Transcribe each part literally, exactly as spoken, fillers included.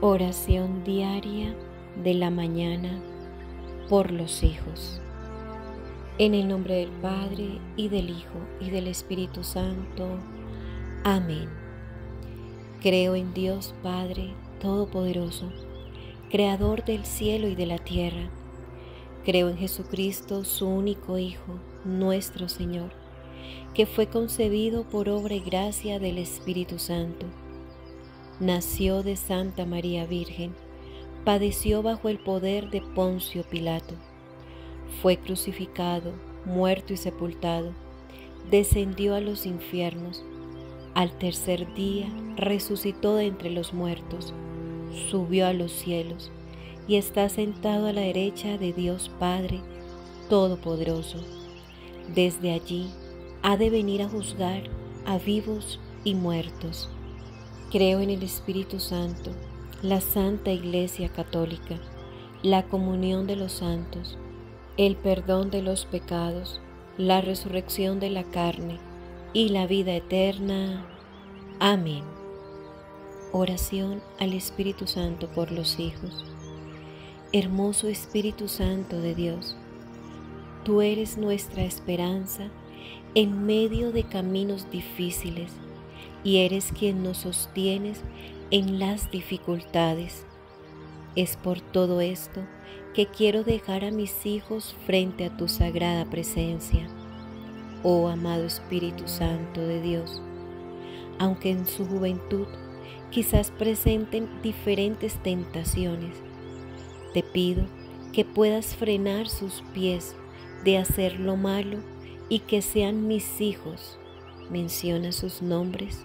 Oración diaria de la mañana por los hijos. En el nombre del Padre, y del Hijo, y del Espíritu Santo. Amén. Creo en Dios Padre Todopoderoso, Creador del cielo y de la tierra. Creo en Jesucristo, su único Hijo, nuestro Señor, que fue concebido por obra y gracia del Espíritu Santo. Nació de Santa María Virgen, padeció bajo el poder de Poncio Pilato, fue crucificado, muerto y sepultado, descendió a los infiernos, al tercer día resucitó de entre los muertos, subió a los cielos y está sentado a la derecha de Dios Padre Todopoderoso. Desde allí ha de venir a juzgar a vivos y muertos. Creo en el Espíritu Santo, la Santa Iglesia Católica, la comunión de los santos, el perdón de los pecados, la resurrección de la carne y la vida eterna. Amén. Oración al Espíritu Santo por los hijos. Hermoso Espíritu Santo de Dios, tú eres nuestra esperanza en medio de caminos difíciles, y eres quien nos sostienes en las dificultades. Es por todo esto que quiero dejar a mis hijos frente a tu sagrada presencia, oh amado Espíritu Santo de Dios. Aunque en su juventud quizás presenten diferentes tentaciones, te pido que puedas frenar sus pies de hacer lo malo y que sean mis hijos. Menciona sus nombres.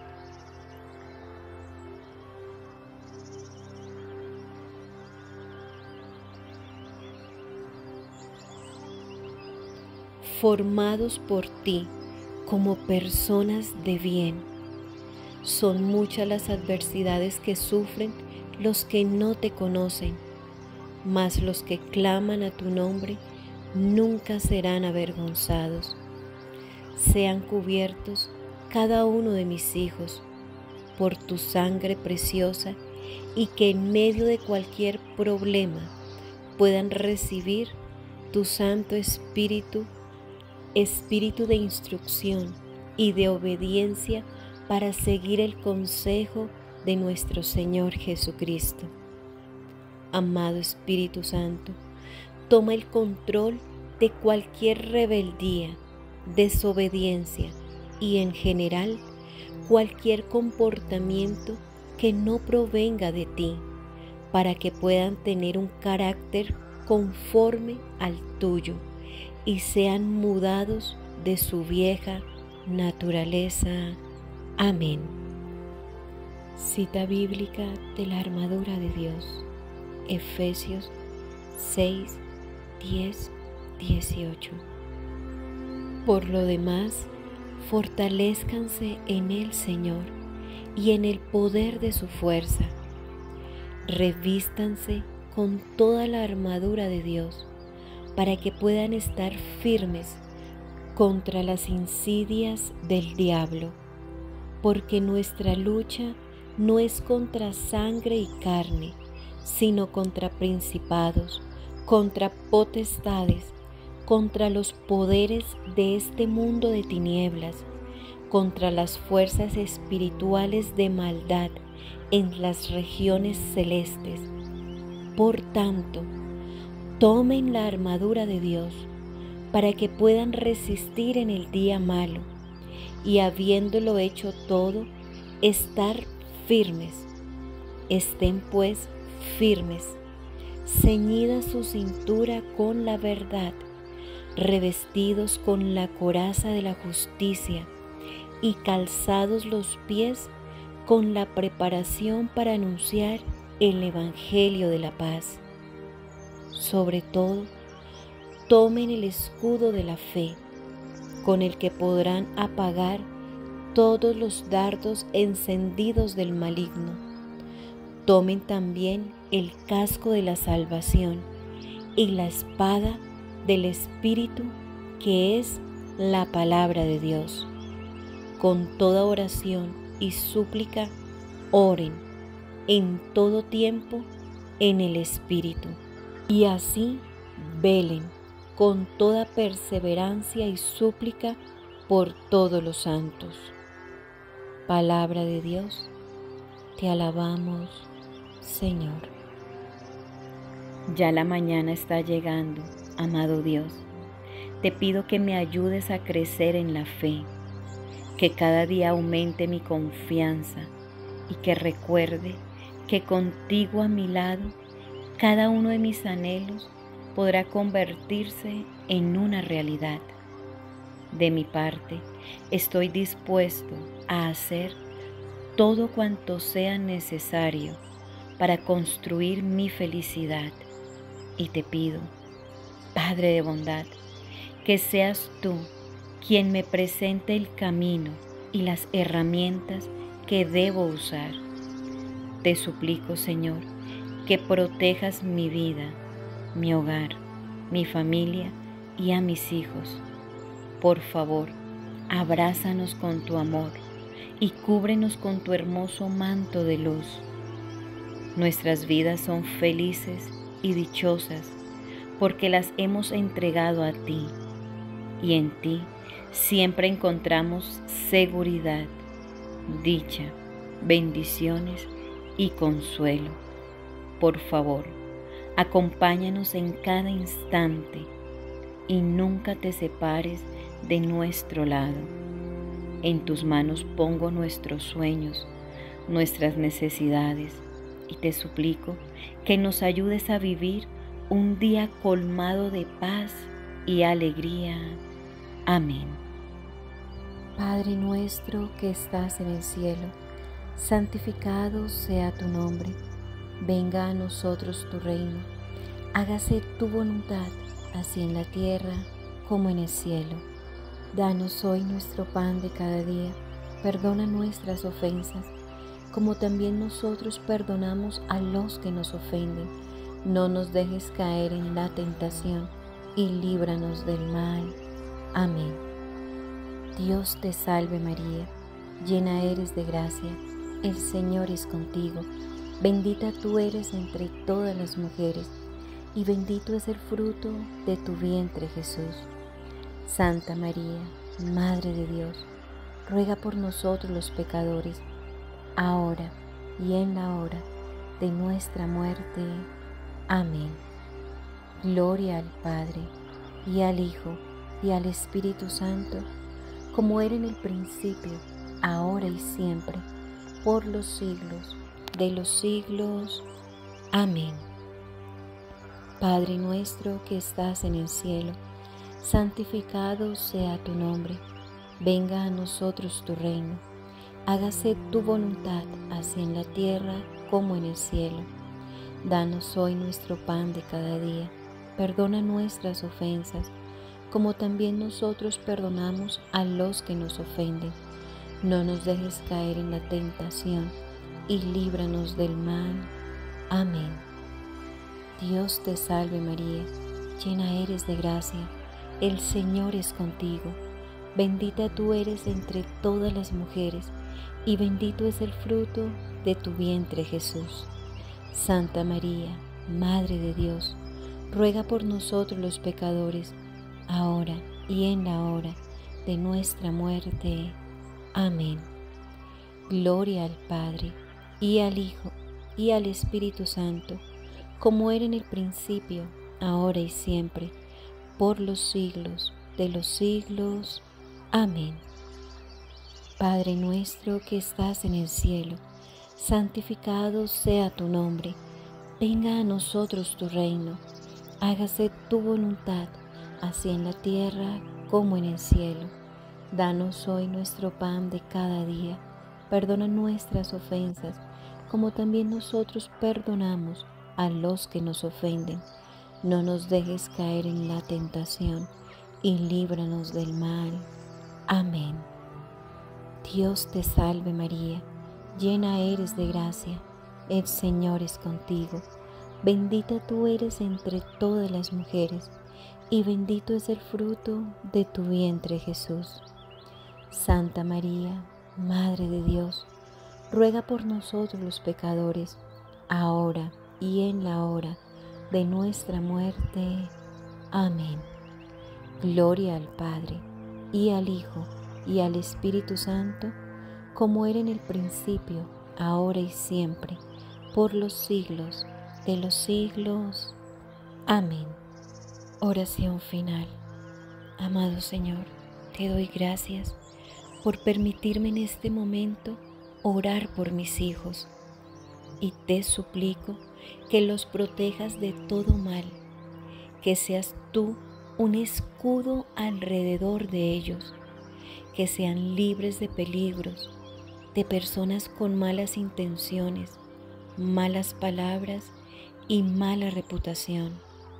Formados por ti como personas de bien. Son muchas las adversidades que sufren los que no te conocen, mas los que claman a tu nombre nunca serán avergonzados. Sean cubiertos cada uno de mis hijos por tu sangre preciosa, y que en medio de cualquier problema puedan recibir tu Santo Espíritu, Espíritu de instrucción y de obediencia para seguir el consejo de nuestro Señor Jesucristo. Amado Espíritu Santo, toma el control de cualquier rebeldía, desobediencia y en general cualquier comportamiento que no provenga de ti, para que puedan tener un carácter conforme al tuyo y sean mudados de su vieja naturaleza. Amén. Cita bíblica de la armadura de Dios, Efesios seis, diez, dieciocho. Por lo demás, fortalézcanse en el Señor y en el poder de su fuerza. Revístanse con toda la armadura de Dios, para que puedan estar firmes contra las insidias del diablo, porque nuestra lucha no es contra sangre y carne, sino contra principados, contra potestades, contra los poderes de este mundo de tinieblas, contra las fuerzas espirituales de maldad en las regiones celestes. Por tanto, tomen la armadura de Dios para que puedan resistir en el día malo, y habiéndolo hecho todo, estar firmes. Estén pues firmes, ceñida su cintura con la verdad, revestidos con la coraza de la justicia y calzados los pies con la preparación para anunciar el Evangelio de la paz. Sobre todo, tomen el escudo de la fe, con el que podrán apagar todos los dardos encendidos del maligno. Tomen también el casco de la salvación y la espada del Espíritu, que es la palabra de Dios. Con toda oración y súplica, oren en todo tiempo en el Espíritu, y así velen con toda perseverancia y súplica por todos los santos. Palabra de Dios, te alabamos, Señor. Ya la mañana está llegando, amado Dios. Te pido que me ayudes a crecer en la fe, que cada día aumente mi confianza y que recuerde que contigo a mi lado, cada uno de mis anhelos podrá convertirse en una realidad. De mi parte, estoy dispuesto a hacer todo cuanto sea necesario para construir mi felicidad. Y te pido, Padre de bondad, que seas tú quien me presente el camino y las herramientas que debo usar. Te suplico, Señor, que protejas mi vida, mi hogar, mi familia y a mis hijos. Por favor, abrázanos con tu amor y cúbrenos con tu hermoso manto de luz. Nuestras vidas son felices y dichosas porque las hemos entregado a ti, y en ti siempre encontramos seguridad, dicha, bendiciones y consuelo. Por favor, acompáñanos en cada instante y nunca te separes de nuestro lado. En tus manos pongo nuestros sueños, nuestras necesidades, y te suplico que nos ayudes a vivir un día colmado de paz y alegría. Amén. Padre nuestro que estás en el cielo, santificado sea tu nombre. Venga a nosotros tu reino. Hágase tu voluntad, así en la tierra como en el cielo. Danos hoy nuestro pan de cada día. Perdona nuestras ofensas, como también nosotros perdonamos a los que nos ofenden. No nos dejes caer en la tentación y líbranos del mal. Amén. Dios te salve María, llena eres de gracia, el Señor es contigo. Bendita tú eres entre todas las mujeres, y bendito es el fruto de tu vientre Jesús. Santa María, Madre de Dios, ruega por nosotros los pecadores, ahora y en la hora de nuestra muerte. Amén. Gloria al Padre, y al Hijo, y al Espíritu Santo, como era en el principio, ahora y siempre, por los siglos de los siglos. Amén. Padre nuestro que estás en el cielo, santificado sea tu nombre. Venga a nosotros tu reino. Hágase tu voluntad, así en la tierra como en el cielo. Danos hoy nuestro pan de cada día. Perdona nuestras ofensas, como también nosotros perdonamos a los que nos ofenden. No nos dejes caer en la tentación, y líbranos del mal. Amén. Dios te salve María, llena eres de gracia, el Señor es contigo. Bendita tú eres entre todas las mujeres, y bendito es el fruto de tu vientre Jesús. Santa María, Madre de Dios, ruega por nosotros los pecadores, ahora y en la hora de nuestra muerte. Amén. Gloria al Padre, y al Hijo, y al Espíritu Santo, como era en el principio, ahora y siempre, por los siglos de los siglos. Amén. Padre nuestro que estás en el cielo, santificado sea tu nombre. Venga a nosotros tu reino. Hágase tu voluntad, así en la tierra como en el cielo. Danos hoy nuestro pan de cada día. Perdona nuestras ofensas, como también nosotros perdonamos a los que nos ofenden. No nos dejes caer en la tentación, y líbranos del mal. Amén. Dios te salve María, llena eres de gracia, el Señor es contigo. Bendita tú eres entre todas las mujeres, y bendito es el fruto de tu vientre Jesús. Santa María, Madre de Dios, ruega por nosotros los pecadores, ahora y en la hora de nuestra muerte. Amén. Gloria al Padre, y al Hijo, y al Espíritu Santo, como era en el principio, ahora y siempre, por los siglos de los siglos. Amén. Oración final. Amado Señor, te doy gracias por permitirme en este momento orar por mis hijos, y te suplico que los protejas de todo mal, que seas tú un escudo alrededor de ellos, que sean libres de peligros, de personas con malas intenciones, malas palabras y mala reputación.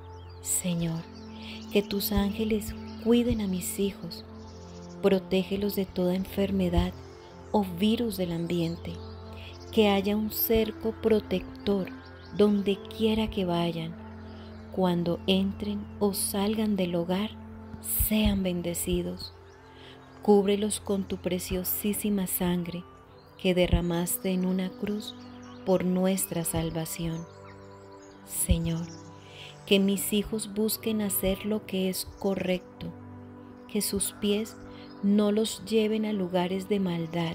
Señor, que tus ángeles cuiden a mis hijos, protégelos de toda enfermedad o virus del ambiente, que haya un cerco protector donde quiera que vayan. Cuando entren o salgan del hogar, sean bendecidos. Cúbrelos con tu preciosísima sangre que derramaste en una cruz por nuestra salvación. Señor, que mis hijos busquen hacer lo que es correcto, que sus pies no los lleven a lugares de maldad.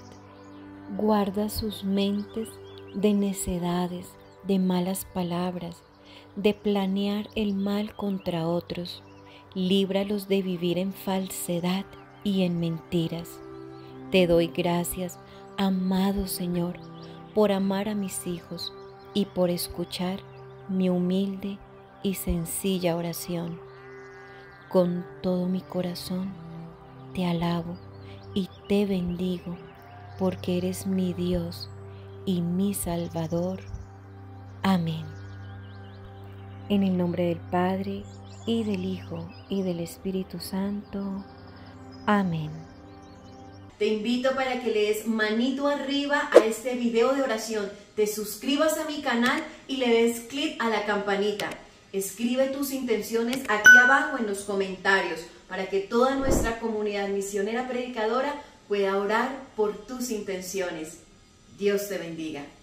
Guarda sus mentes de necedades, de malas palabras, de planear el mal contra otros. Líbralos de vivir en falsedad y en mentiras. Te doy gracias, amado Señor, por amar a mis hijos y por escuchar mi humilde y sencilla oración. Con todo mi corazón te alabo y te bendigo, porque eres mi Dios y mi Salvador. Amén. En el nombre del Padre, y del Hijo, y del Espíritu Santo. Amén. Te invito para que le des manito arriba a este video de oración, te suscribas a mi canal y le des clic a la campanita. Escribe tus intenciones aquí abajo en los comentarios para que toda nuestra comunidad misionera predicadora pueda orar por tus intenciones. Dios te bendiga.